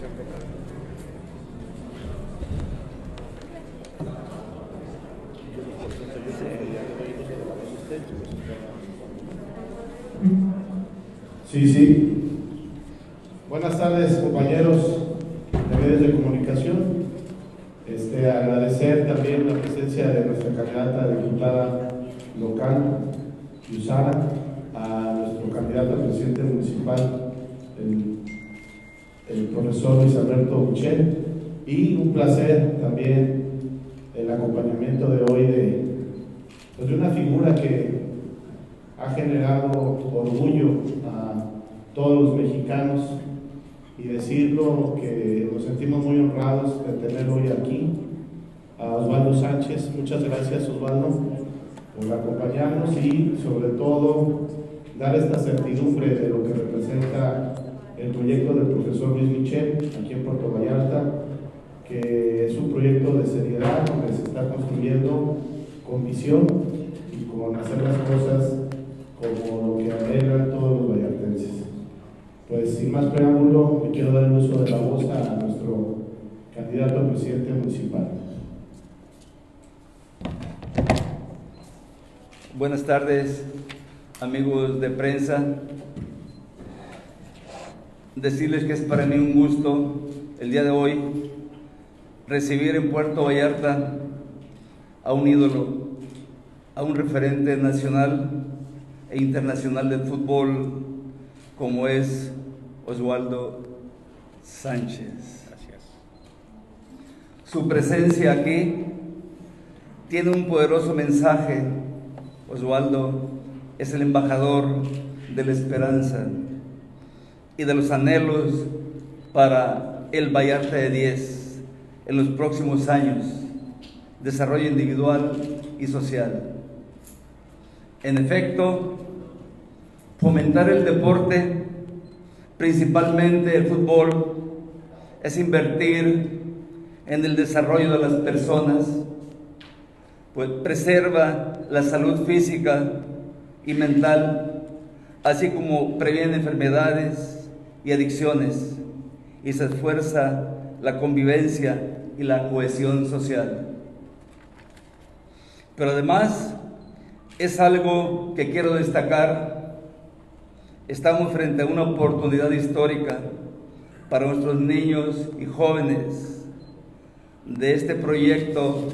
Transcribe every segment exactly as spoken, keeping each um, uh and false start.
Sí, sí. Buenas tardes, compañeros de medios de comunicación. Este, agradecer también la presencia de nuestra candidata a diputada local, Yusara, a nuestro candidato a presidente municipal, el, el profesor Luis Alberto Buchel, y un placer también el acompañamiento de hoy de, pues de una figura que ha generado orgullo a todos los mexicanos, y decirlo que nos sentimos muy honrados de tener hoy aquí a Osvaldo Sánchez. Muchas gracias, Osvaldo, por acompañarnos y sobre todo dar esta certidumbre de lo que representa el proyecto del profesor Luis Michel aquí en Puerto Vallarta, que es un proyecto de seriedad donde se está construyendo con visión y con hacer las cosas como lo que anhelan todos los vallartenses. Pues sin más preámbulo, me quiero dar el uso de la voz a nuestro candidato a presidente municipal. Buenas tardes, amigos de prensa. Decirles que es para mí un gusto el día de hoy recibir en Puerto Vallarta a un ídolo, a un referente nacional e internacional del fútbol como es Osvaldo Sánchez. Gracias. Su presencia aquí tiene un poderoso mensaje. Osvaldo es el embajador de la esperanza y de los anhelos para el Vallarta de diez en los próximos años, desarrollo individual y social. En efecto, fomentar el deporte, principalmente el fútbol, es invertir en el desarrollo de las personas, pues preserva la salud física y mental, así como previene enfermedades y adicciones, y se esfuerza la convivencia y la cohesión social. Pero además, es algo que quiero destacar: estamos frente a una oportunidad histórica para nuestros niños y jóvenes. De este proyecto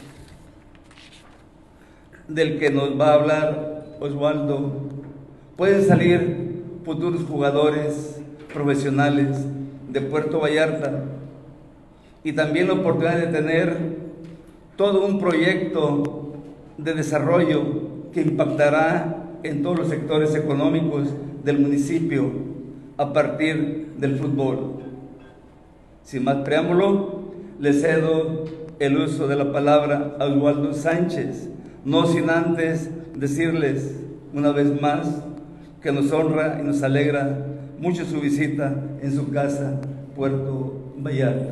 del que nos va a hablar Osvaldo, pueden salir futuros jugadores profesionales de Puerto Vallarta, y también la oportunidad de tener todo un proyecto de desarrollo que impactará en todos los sectores económicos del municipio a partir del fútbol. Sin más preámbulo, le cedo el uso de la palabra a Osvaldo Sánchez, no sin antes decirles una vez más que nos honra y nos alegra mucho su visita en su casa, Puerto Vallarta.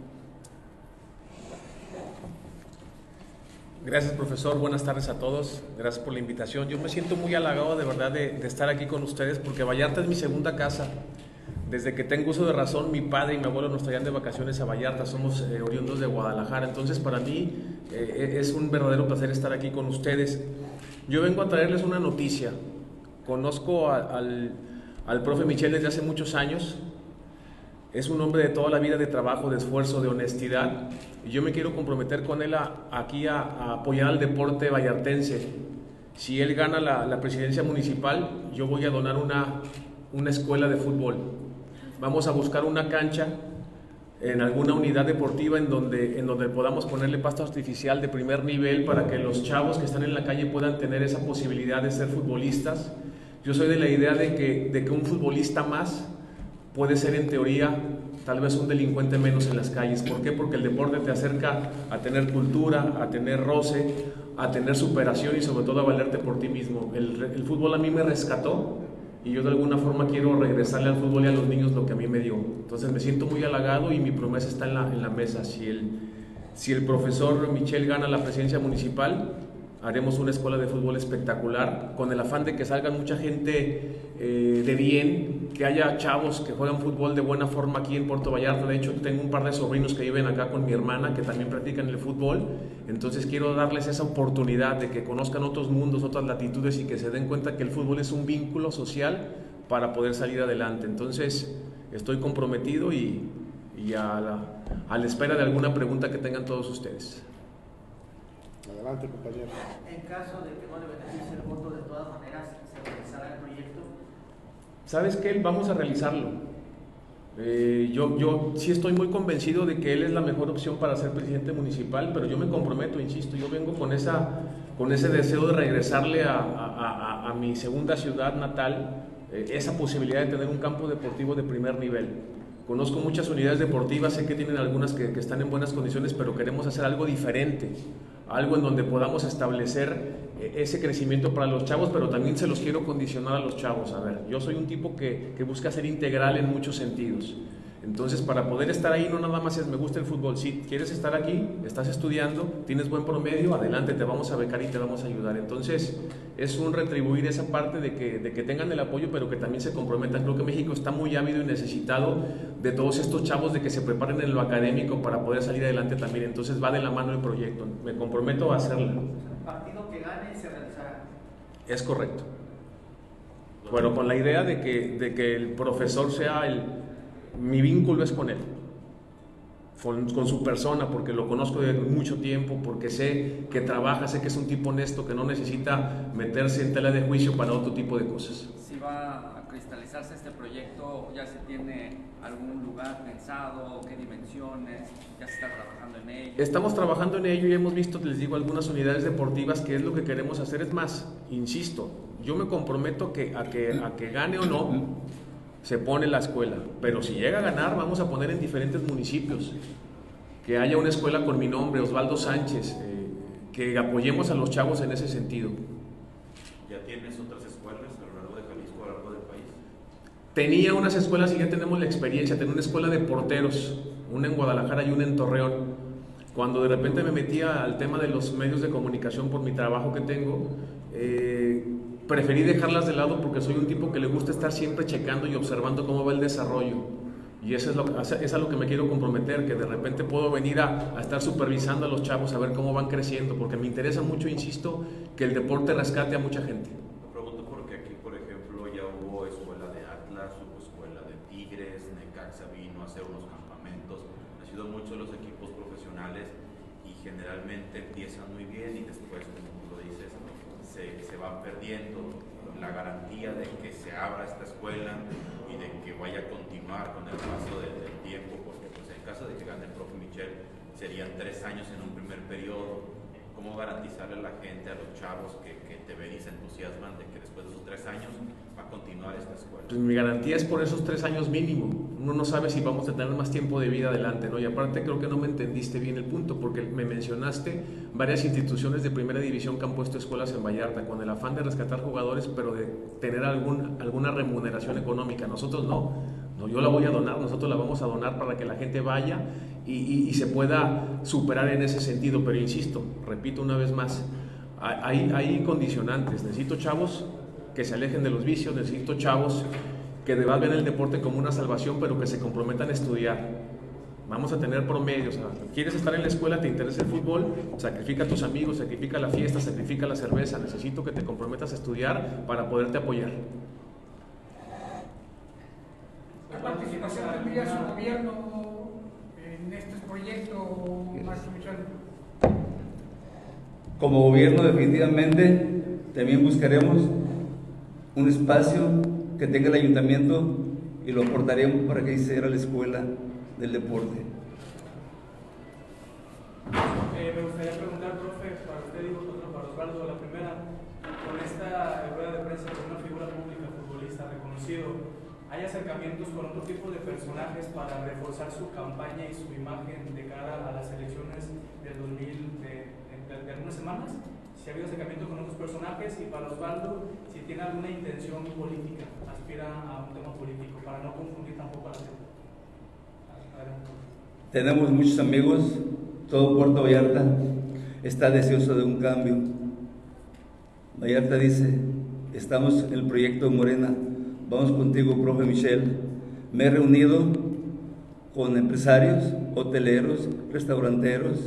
Gracias, profesor. Buenas tardes a todos. Gracias por la invitación. Yo me siento muy halagado de verdad de, de estar aquí con ustedes, porque Vallarta es mi segunda casa. Desde que tengo uso de razón, mi padre y mi abuelo nos traían de vacaciones a Vallarta. Somos eh, oriundos de Guadalajara. Entonces, para mí eh, es un verdadero placer estar aquí con ustedes. Yo vengo a traerles una noticia. Conozco a, al, al profe Michel desde hace muchos años. Es un hombre de toda la vida de trabajo, de esfuerzo, de honestidad, y yo me quiero comprometer con él a, aquí a, a apoyar al deporte vallartense. Si él gana la, la presidencia municipal, yo voy a donar una, una escuela de fútbol. Vamos a buscar una cancha en alguna unidad deportiva en donde, en donde podamos ponerle pasto artificial de primer nivel para que los chavos que están en la calle puedan tener esa posibilidad de ser futbolistas. Yo soy de la idea de que, de que un futbolista más puede ser, en teoría, tal vez un delincuente menos en las calles. ¿Por qué? Porque el deporte te acerca a tener cultura, a tener roce, a tener superación y sobre todo a valerte por ti mismo. El, el fútbol a mí me rescató y yo de alguna forma quiero regresarle al fútbol y a los niños lo que a mí me dio. Entonces me siento muy halagado y mi promesa está en la, en la mesa. Si el, si el profesor Michel gana la presidencia municipal, haremos una escuela de fútbol espectacular, con el afán de que salgan mucha gente eh, de bien, que haya chavos que juegan fútbol de buena forma aquí en Puerto Vallarta. De hecho, tengo un par de sobrinos que viven acá con mi hermana, que también practican el fútbol. Entonces quiero darles esa oportunidad de que conozcan otros mundos, otras latitudes, y que se den cuenta que el fútbol es un vínculo social para poder salir adelante. Entonces estoy comprometido y, y a, la, a la espera de alguna pregunta que tengan todos ustedes. Adelante, compañero. En caso de que no le beneficie el voto, de todas maneras, ¿se realizará el proyecto? ¿Sabes qué? Vamos a realizarlo. Eh, yo, yo sí estoy muy convencido de que él es la mejor opción para ser presidente municipal, pero yo me comprometo, insisto, yo vengo con, esa, con ese deseo de regresarle a, a, a, a mi segunda ciudad natal, eh, esa posibilidad de tener un campo deportivo de primer nivel. Conozco muchas unidades deportivas, sé que tienen algunas que, que están en buenas condiciones, pero queremos hacer algo diferente, algo en donde podamos establecer ese crecimiento para los chavos, pero también se los quiero condicionar a los chavos. A ver, yo soy un tipo que, que busca ser integral en muchos sentidos. Entonces, para poder estar ahí, no nada más es me gusta el fútbol. Si quieres estar aquí, estás estudiando, tienes buen promedio, adelante, te vamos a becar y te vamos a ayudar. Entonces, es un retribuir esa parte de que, de que tengan el apoyo, pero que también se comprometan. Creo que México está muy ávido y necesitado de todos estos chavos, de que se preparen en lo académico para poder salir adelante también. Entonces, va de la mano el proyecto. Me comprometo a hacerlo. El partido que gane se realizará. Es correcto. Bueno, con la idea de que, de que el profesor sea el... Mi vínculo es con él, con, con su persona, porque lo conozco de mucho tiempo, porque sé que trabaja, sé que es un tipo honesto, que no necesita meterse en tela de juicio para otro tipo de cosas. Si va a cristalizarse este proyecto, ¿ya se tiene algún lugar pensado? ¿Qué dimensiones? ¿Ya se está trabajando en ello? Estamos trabajando en ello y hemos visto, les digo, algunas unidades deportivas, que es lo que queremos hacer. Es más, insisto, yo me comprometo que, a, que, a que gane o no, se pone la escuela, pero si llega a ganar, vamos a poner en diferentes municipios, que haya una escuela con mi nombre, Osvaldo Sánchez, eh, que apoyemos a los chavos en ese sentido. ¿Ya tienes otras escuelas a lo largo de Jalisco, a lo largo del país? Tenía unas escuelas y ya tenemos la experiencia. Tenía una escuela de porteros, una en Guadalajara y una en Torreón. Cuando de repente me metía al tema de los medios de comunicación por mi trabajo que tengo, eh, preferí dejarlas de lado porque soy un tipo que le gusta estar siempre checando y observando cómo va el desarrollo. Y eso es, lo, es a lo que me quiero comprometer, que de repente puedo venir a, a estar supervisando a los chavos, a ver cómo van creciendo, porque me interesa mucho, insisto, que el deporte rescate a mucha gente. Lo pregunto porque aquí, por ejemplo, ya hubo escuela de Atlas, hubo escuela de Tigres, Necaxa vino a hacer unos campamentos, han sido muchos los equipos profesionales y generalmente empiezan muy bien y después, como tú lo dices, se, se van perdiendo la garantía de que se abra esta escuela y de que vaya a continuar con el paso del, del tiempo, porque pues en caso de que gane el profe Michel serían tres años en un primer periodo. ¿Cómo garantizarle a la gente, a los chavos que, que te ven y se entusiasman de que después de esos tres años va a continuar esta escuela? Pues mi garantía es por esos tres años mínimo. Uno no sabe si vamos a tener más tiempo de vida adelante, ¿no? Y aparte creo que no me entendiste bien el punto, porque me mencionaste varias instituciones de primera división que han puesto escuelas en Vallarta con el afán de rescatar jugadores, pero de tener algún, alguna remuneración económica. Nosotros no. No, yo la voy a donar, nosotros la vamos a donar para que la gente vaya y, y, y se pueda superar en ese sentido. Pero insisto, repito una vez más, hay, hay condicionantes. Necesito chavos que se alejen de los vicios, necesito chavos que de verdad ven el deporte como una salvación, pero que se comprometan a estudiar. Vamos a tener promedios. O sea, ¿quieres estar en la escuela? ¿Te interesa el fútbol? Sacrifica a tus amigos, sacrifica la fiesta, sacrifica la cerveza. Necesito que te comprometas a estudiar para poderte apoyar. ¿Qué participación tendría su gobierno en estos proyectos, Marco Michel? Como gobierno, definitivamente también buscaremos un espacio que tenga el ayuntamiento y lo aportaremos para que se haga la escuela del deporte. Eh, me gustaría preguntar, profe, para usted y vosotros, para Osvaldo, la primera, con esta rueda de prensa con una figura pública, futbolista reconocido, ¿hay acercamientos con otro tipo de personajes para reforzar su campaña y su imagen de cara a las elecciones del dos mil de, de, de algunas semanas? Si ha habido acercamiento con otros personajes, y para Osvaldo, si tiene alguna intención política, aspira a un tema político, para no confundir tampoco a la gente. Tenemos muchos amigos, todo Puerto Vallarta está deseoso de un cambio, Vallarta dice, estamos en el proyecto Morena, vamos contigo, profe Michel. Me he reunido con empresarios, hoteleros, restauranteros,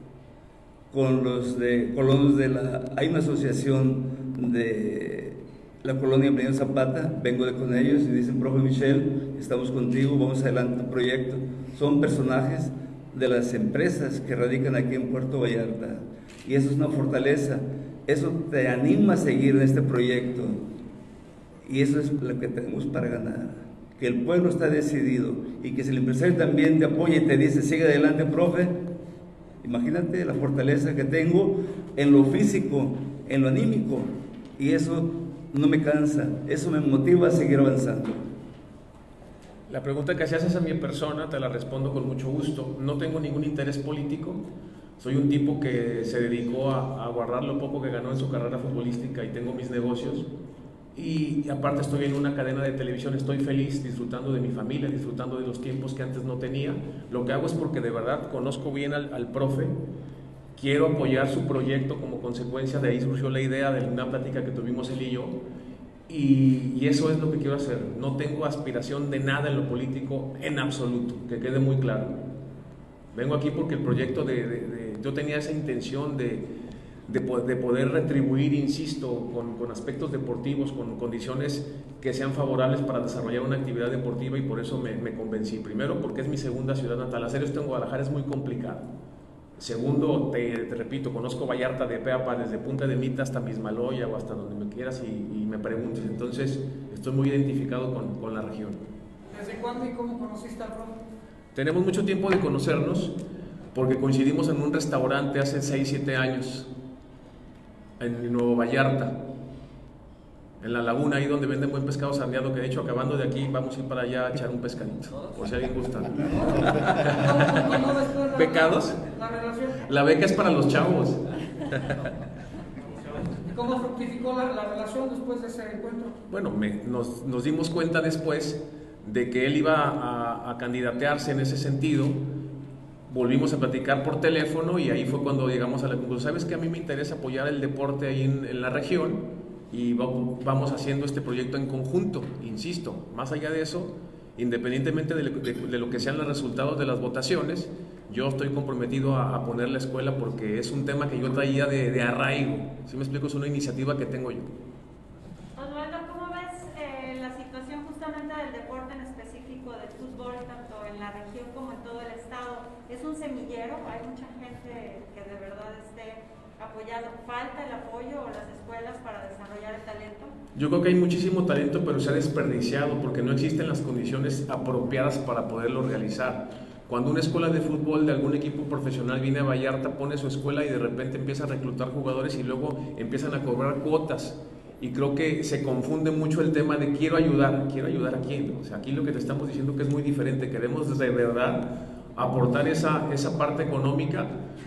con los de colonos de la... Hay una asociación de la colonia Emiliano Zapata, vengo de con ellos y dicen, profe Michel, estamos contigo, vamos adelante el proyecto. Son personajes de las empresas que radican aquí en Puerto Vallarta y eso es una fortaleza, eso te anima a seguir en este proyecto y eso es lo que tenemos para ganar, que el pueblo está decidido y que si el empresario también te apoya y te dice, sigue adelante, profe, imagínate la fortaleza que tengo en lo físico, en lo anímico, y eso no me cansa, eso me motiva a seguir avanzando. La pregunta que haces a mi persona te la respondo con mucho gusto. No tengo ningún interés político, soy un tipo que se dedicó a, a guardar lo poco que ganó en su carrera futbolística y tengo mis negocios. Y, y aparte estoy en una cadena de televisión, estoy feliz disfrutando de mi familia, disfrutando de los tiempos que antes no tenía. Lo que hago es porque de verdad conozco bien al, al profe, quiero apoyar su proyecto, como consecuencia de ahí surgió la idea de una plática que tuvimos él y yo, y, y eso es lo que quiero hacer. No tengo aspiración de nada en lo político en absoluto, que quede muy claro. Vengo aquí porque el proyecto de, de, de yo tenía esa intención de De, de poder retribuir, insisto, con, con aspectos deportivos, con condiciones que sean favorables para desarrollar una actividad deportiva y por eso me, me convencí. Primero, porque es mi segunda ciudad natal. Hacer esto en Guadalajara es muy complicado. Segundo, te, te repito, conozco Vallarta de pe a pa, desde Punta de Mita hasta Mismaloya o hasta donde me quieras y, y me preguntes. Entonces, estoy muy identificado con, con la región. ¿Desde cuándo y cómo conociste al profe? Tenemos mucho tiempo de conocernos porque coincidimos en un restaurante hace seis, siete años. En Nuevo Vallarta, en la laguna, ahí donde venden buen pescado sarneado, que de hecho acabando de aquí vamos a ir para allá a echar un pescadito, por si alguien gusta. ¿Becados? ¿La relación? La beca es para los chavos. ¿Cómo fructificó la, la relación después de ese encuentro? Bueno, me, nos, nos dimos cuenta después de que él iba a, a candidatearse en ese sentido. Volvimos a platicar por teléfono y ahí fue cuando llegamos a la conclusión, sabes que a mí me interesa apoyar el deporte ahí en, en la región y vamos haciendo este proyecto en conjunto, insisto, más allá de eso, independientemente de, de, de lo que sean los resultados de las votaciones, yo estoy comprometido a, a poner la escuela porque es un tema que yo traía de, de arraigo, ¿sí me explico? Es una iniciativa que tengo yo. Osvaldo, ¿cómo ves eh, la situación justamente del deporte en específico del fútbol, tanto en la región como en todo el estado? Es un semillero, hay mucha gente que de verdad esté apoyando. ¿Falta el apoyo o las escuelas para desarrollar el talento? Yo creo que hay muchísimo talento, pero se ha desperdiciado porque no existen las condiciones apropiadas para poderlo realizar. Cuando una escuela de fútbol de algún equipo profesional viene a Vallarta, pone su escuela y de repente empieza a reclutar jugadores y luego empiezan a cobrar cuotas. Y creo que se confunde mucho el tema de quiero ayudar, quiero ayudar a quién. O sea, aquí lo que te estamos diciendo que es muy diferente, queremos de verdad aportar esa, esa parte económica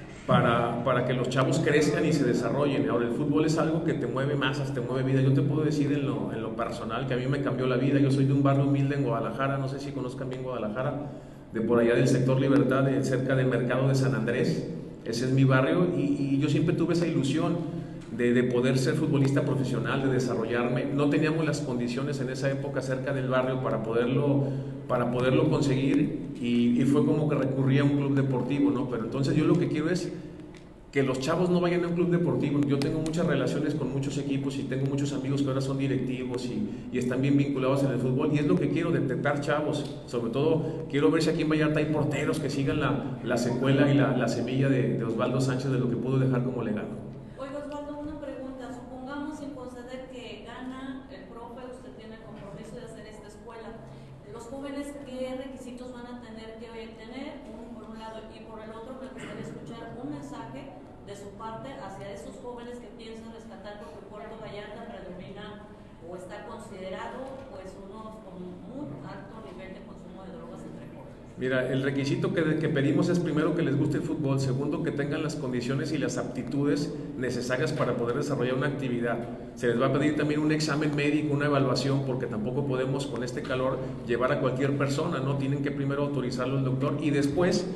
para, para que los chavos crezcan y se desarrollen. Ahora, el fútbol es algo que te mueve masas, te mueve vida. Yo te puedo decir en lo, en lo personal que a mí me cambió la vida. Yo soy de un barrio humilde en Guadalajara, no sé si conozcan bien Guadalajara, de por allá del sector Libertad, de cerca del mercado de San Andrés. Ese es mi barrio y, y yo siempre tuve esa ilusión de, de poder ser futbolista profesional, de desarrollarme. No teníamos las condiciones en esa época cerca del barrio para poderlo, para poderlo conseguir y, y fue como que recurría a un club deportivo, ¿no? Pero entonces yo lo que quiero es que los chavos no vayan a un club deportivo. Yo tengo muchas relaciones con muchos equipos y tengo muchos amigos que ahora son directivos y, y están bien vinculados en el fútbol y es lo que quiero, detectar chavos. Sobre todo quiero ver si aquí en Vallarta hay porteros que sigan la, la secuela y la, la semilla de, de Osvaldo Sánchez, de lo que pudo dejar como legado. Oiga, Osvaldo, una pregunta. Supongamos, sin conceder que gana el profe, usted tiene el compromiso de hacer esta escuela. Los jóvenes, ¿qué requisitos van a tener que tener? Un por un lado y por el otro, me gustaría escuchar un mensaje de su parte hacia esos jóvenes que piensan rescatar, porque Puerto Vallarta predomina o está considerado pues unos con muy alto nivel de consumo de drogas entre jóvenes. Mira, el requisito que, que pedimos es primero que les guste el fútbol, segundo que tengan las condiciones y las aptitudes necesarias para poder desarrollar una actividad. Se les va a pedir también un examen médico, una evaluación, porque tampoco podemos con este calor llevar a cualquier persona, ¿no? Tienen que primero autorizarlo el doctor y después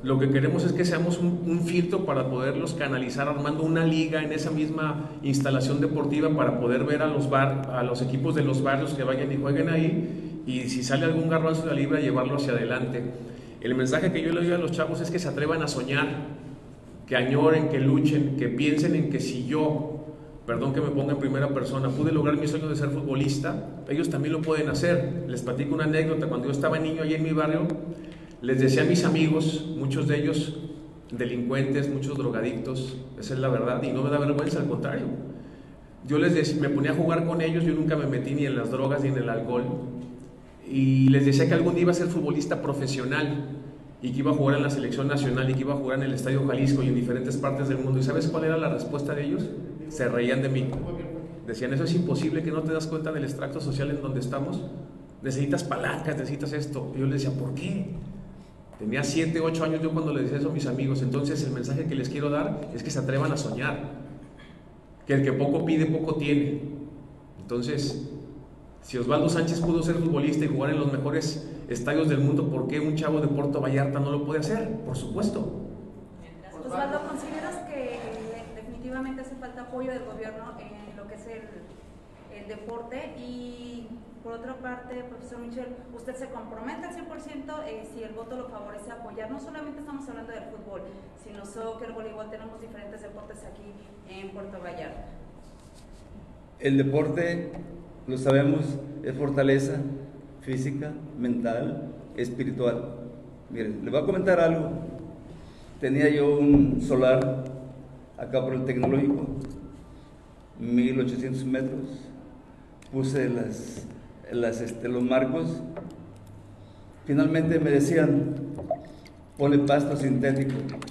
Lo que queremos es que seamos un, un filtro para poderlos canalizar, armando una liga en esa misma instalación deportiva para poder ver a los, bar, a los equipos de los barrios que vayan y jueguen ahí, y si sale algún garbanzo de la libra, llevarlo hacia adelante. El mensaje que yo le doy a los chavos es que se atrevan a soñar, que añoren, que luchen, que piensen en que si yo, perdón que me ponga en primera persona, pude lograr mi sueño de ser futbolista, ellos también lo pueden hacer. Les platico una anécdota. Cuando yo estaba niño allí en mi barrio, les decía a mis amigos, muchos de ellos delincuentes, muchos drogadictos, esa es la verdad, y no me da vergüenza, al contrario. Yo les decía, me ponía a jugar con ellos, yo nunca me metí ni en las drogas ni en el alcohol, y les decía que algún día iba a ser futbolista profesional y que iba a jugar en la selección nacional y que iba a jugar en el Estadio Jalisco y en diferentes partes del mundo. ¿Y sabes cuál era la respuesta de ellos? Se reían de mí. Decían, eso es imposible, que no te das cuenta del extracto social en donde estamos. Necesitas palancas, necesitas esto. Y yo les decía, ¿por qué? Tenía siete, ocho años yo cuando les decía eso a mis amigos. Entonces el mensaje que les quiero dar es que se atrevan a soñar, que el que poco pide, poco tiene. Entonces, si Osvaldo Sánchez pudo ser futbolista y jugar en los mejores estadios del mundo, ¿por qué un chavo de Puerto Vallarta no lo puede hacer? Por supuesto. Osvaldo, ¿consideras que eh, definitivamente hace falta apoyo del gobierno en lo que es el, el deporte? Y por otra parte, profesor Michel, ¿usted se compromete al cien por ciento eh, si el voto lo favorece a apoyar? No solamente estamos hablando del fútbol, sino soccer, voleibol, tenemos diferentes deportes aquí en Puerto Vallarta. El deporte, lo sabemos, es fortaleza física, mental, espiritual. Miren, les voy a comentar algo. Tenía yo un solar acá por el Tecnológico, mil ochocientos metros. Puse las, las, este, los marcos. Finalmente me decían, ponle pasto sintético.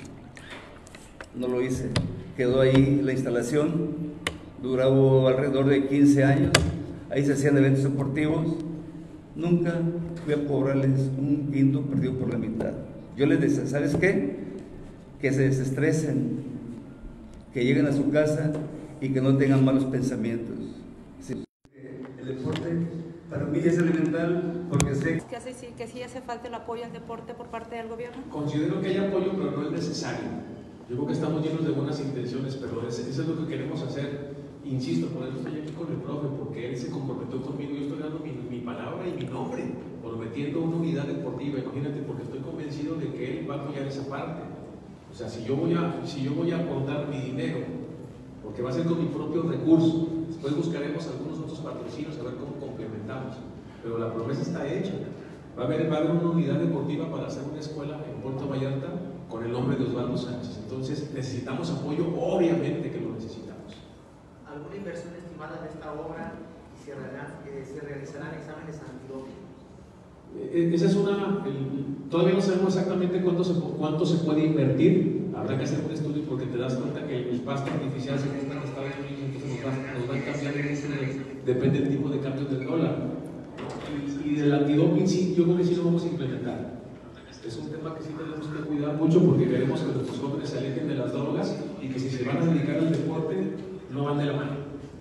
No lo hice. Quedó ahí la instalación. Duraba alrededor de quince años. Ahí se hacían eventos deportivos. Nunca fui a cobrarles un quinto perdido por la mitad. Yo les decía, ¿sabes qué? Que se desestresen, que lleguen a su casa y que no tengan malos pensamientos. Sí. El deporte para mí es elemental porque sé que, hace, sí, que sí hace falta el apoyo al deporte por parte del gobierno. Considero que hay apoyo, pero no es necesario. Yo creo que estamos llenos de buenas intenciones, pero eso es lo que queremos hacer. Insisto, por eso estoy aquí con el profe, porque él se comprometió conmigo. Yo estoy dando mi, mi palabra y mi nombre, prometiendo una unidad deportiva. Imagínate, porque estoy convencido de que él va a apoyar esa parte. O sea, si yo voy a, si yo voy a aportar mi dinero, porque va a ser con mi propio recurso, después buscaremos algunos otros patrocinios a ver cómo complementamos. Pero la promesa está hecha. Va a haber, va a haber una unidad deportiva para hacer una escuela en Puerto Vallarta con el nombre de Osvaldo Sánchez. Entonces, necesitamos apoyo, obviamente que lo necesitamos. ¿Alguna inversión estimada de esta obra y se, realizarán, eh, se realizarán exámenes antidoping? Eh, esa es una, el, todavía no sabemos exactamente cuánto se, cuánto se puede invertir. Habrá que hacer un estudio porque te das cuenta que el pasto artificial se compra en Estados Unidos, entonces nos, va, nos van cambiando mucho, de, depende del tipo de cambio del dólar. Y, y del antidoping sí, yo creo que sí lo vamos a implementar. Es un tema que sí tenemos que cuidar mucho porque queremos que nuestros jóvenes se alejen de las drogas y que si se van a dedicar al deporte no van de la mano.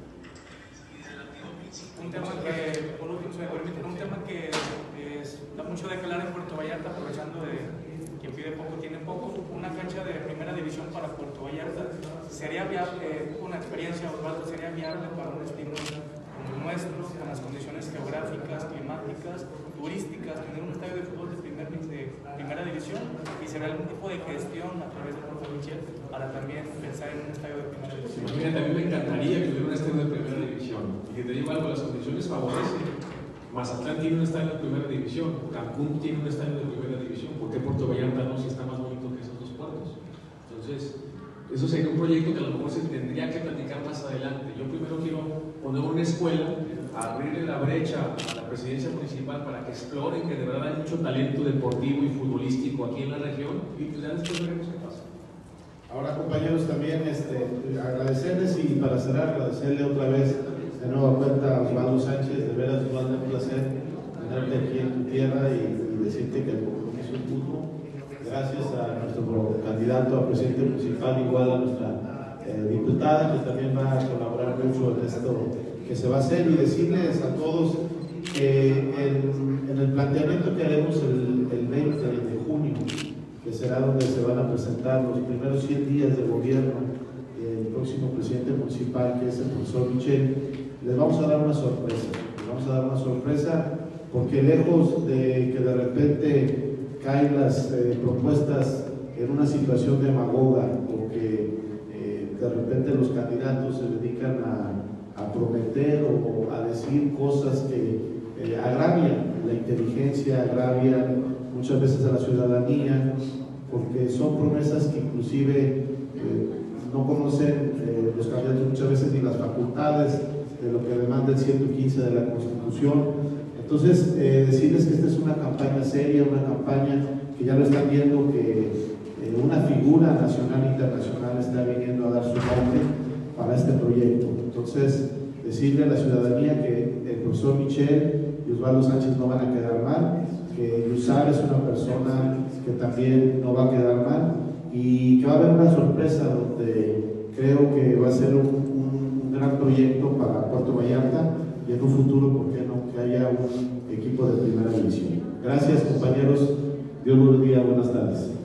Un tema que, por último, se me permite, un tema que es, da mucho de hablar en Puerto Vallarta, aprovechando de quien pide poco tiene poco, una cancha de primera división para Puerto Vallarta. ¿Sería viable, una experiencia, Osvaldo, sería viable para un destino como el nuestro, con las condiciones geográficas, climáticas, turísticas, tener un estadio de fútbol de, primer, de primera división? ¿Y se ve algún tipo de gestión a través del profe Michel para también pensar en un estadio de primera división? Mira, también me encantaría que hubiera un estadio de primera división. Y que te digo algo, las condiciones favorecen. Mazatlán tiene un estadio de primera división, Cancún tiene un estadio de primera división. ¿Por qué Puerto Vallarta no, si está más bonito que esos dos puertos? Entonces, eso sería un proyecto que a lo mejor se tendría que platicar más adelante. Yo primero quiero poner una escuela, abrirle la brecha a la presidencia municipal para que exploren que de verdad hay mucho talento deportivo y futbolístico aquí en la región y pues ya después veremos qué pasa. Ahora, compañeros, también este, agradecerles y para cerrar, agradecerle otra vez de nueva cuenta a Osvaldo Sánchez. De veras, Osvaldo, un placer tenerte aquí en tu tierra y, y decirte que el compromiso es mutuo. Gracias a nuestro candidato a presidente municipal, igual a nuestra eh, diputada, que también va a colaborar mucho en esto que se va a hacer, y decirles a todos que en, en el planteamiento que haremos el, el veinte de junio, que que será donde se van a presentar los primeros cien días de gobierno del próximo presidente municipal, que es el profesor Michel, les vamos a dar una sorpresa. Les vamos a dar una sorpresa porque lejos de que de repente caen las eh, propuestas en una situación demagoga, porque eh, de repente los candidatos se dedican a, a prometer o a decir cosas que eh, agravian la inteligencia, agravian muchas veces a la ciudadanía, porque son promesas que inclusive eh, no conocen eh, los candidatos muchas veces ni las facultades de lo que demanda el ciento quince de la Constitución. Entonces, eh, decirles que esta es una campaña seria, una campaña que ya lo están viendo, que eh, una figura nacional e internacional está viniendo a dar su nombre para este proyecto. Entonces, decirle a la ciudadanía que el profesor Michel y Osvaldo Sánchez no van a quedar mal, que Yusar es una persona que también no va a quedar mal y que va a haber una sorpresa donde creo que va a ser un, un, un gran proyecto para Puerto Vallarta y en un futuro, ¿por qué no?, que haya un equipo de primera división. Gracias, compañeros. Dios los bendiga. Buenas tardes.